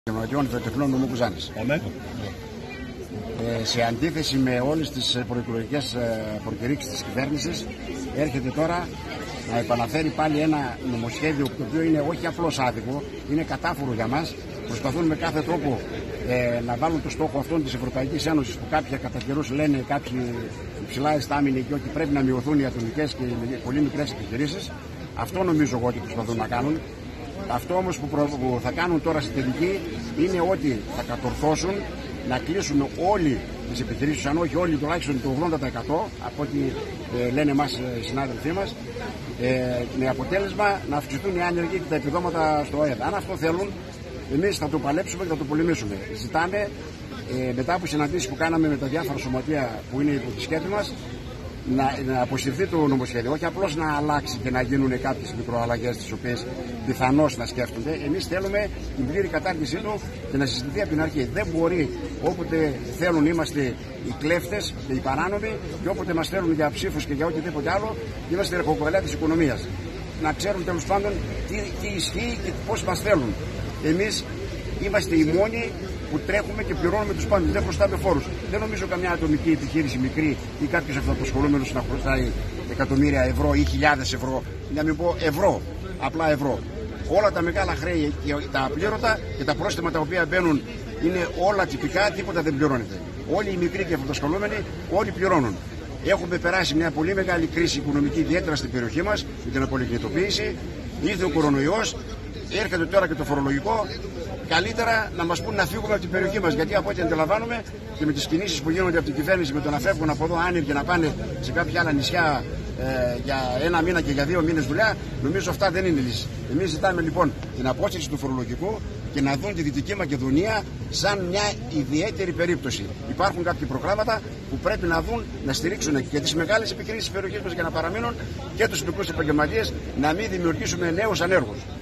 Επαγγελματιών Βιοτεχνών Νομού Κουζάνης. Σε αντίθεση με όλες τις προεκλογικές προκηρύξεις της κυβέρνησης, έρχεται τώρα να επαναφέρει πάλι ένα νομοσχέδιο το οποίο είναι όχι απλώς άδικο, είναι κατάφορο για μας. Προσπαθούν με κάθε τρόπο να βάλουν το στόχο αυτόν της Ευρωπαϊκής Ένωσης που κάποια κατά καιρούς λένε κάποιοι υψηλά εστάμινοι και ότι πρέπει να μειωθούν οι ατομικές και οι πολύ μικρές επιχειρήσεις. Αυτό νομίζω εγώ ότι προσπαθούν να κάνουν. Αυτό όμως που θα κάνουν τώρα στη τελική είναι ότι θα κατορθώσουν να κλείσουν όλοι τις επιχειρήσεις, αν όχι όλοι τουλάχιστον το 80% από ό,τι λένε εμάς οι συνάδελφοί μας, με αποτέλεσμα να αυξηθούν οι άνεργοι και τα επιδόματα στο ΑΕΠ. Αν αυτό θέλουν, εμείς θα το παλέψουμε και θα το πολεμήσουμε. Ζητάμε μετά από συναντήσεις που κάναμε με τα διάφορα σωματεία που είναι υπό τη σκέπη μας, να αποσυρθεί το νομοσχέδιο, όχι απλώς να αλλάξει και να γίνουν κάποιες μικροαλλαγές τις οποίες πιθανώς να σκέφτονται. Εμείς θέλουμε την πλήρη κατάργησή του και να συζητηθεί από την αρχή. Δεν μπορεί όποτε θέλουν είμαστε οι κλέφτες και οι παράνομοι και όποτε μας θέλουν για ψήφους και για οτιδήποτε άλλο είμαστε ρεχοκοκαλιά της οικονομίας. Να ξέρουν τέλος πάντων τι ισχύει και πώς μας θέλουν. Εμείς είμαστε οι μόνοι που τρέχουμε και πληρώνουμε τους πάντες, δεν χρωστάμε φόρους. Δεν νομίζω καμιά ατομική επιχείρηση μικρή ή κάποιος αυτοαπασχολούμενος να χρωστάει εκατομμύρια ευρώ ή χιλιάδες ευρώ, να μην πω ευρώ, απλά ευρώ. Όλα τα μεγάλα χρέη και τα απλήρωτα και τα πρόστιμα τα οποία μπαίνουν είναι όλα τυπικά, τίποτα δεν πληρώνεται. Όλοι οι μικροί και αυτοαπασχολούμενοι, όλοι πληρώνουν. Έχουμε περάσει μια πολύ μεγάλη κρίση οικονομική, ιδιαίτερα στην περιοχή μας, με την απολιγνητοποίηση. Ήρθε ο κορονοϊός, έρχεται τώρα και το φορολογικό. Καλύτερα να μας πούν να φύγουμε από την περιοχή μας, γιατί από ό,τι αντιλαμβάνομαι και με τις κινήσεις που γίνονται από την κυβέρνηση με το να φεύγουν από εδώ άνεργοι και να πάνε σε κάποια άλλα νησιά για ένα μήνα και για 2 μήνες δουλειά, νομίζω αυτά δεν είναι λύση. Εμείς ζητάμε λοιπόν την απόσυρση του φορολογικού και να δουν τη Δυτική Μακεδονία σαν μια ιδιαίτερη περίπτωση. Υπάρχουν κάποια προγράμματα που πρέπει να δουν, να στηρίξουν και τις μεγάλες επιχειρήσεις της περιοχής μας για να παραμείνουν και τους μικρούς επαγγελματίες, να μην δημιουργήσουμε νέους ανέργους.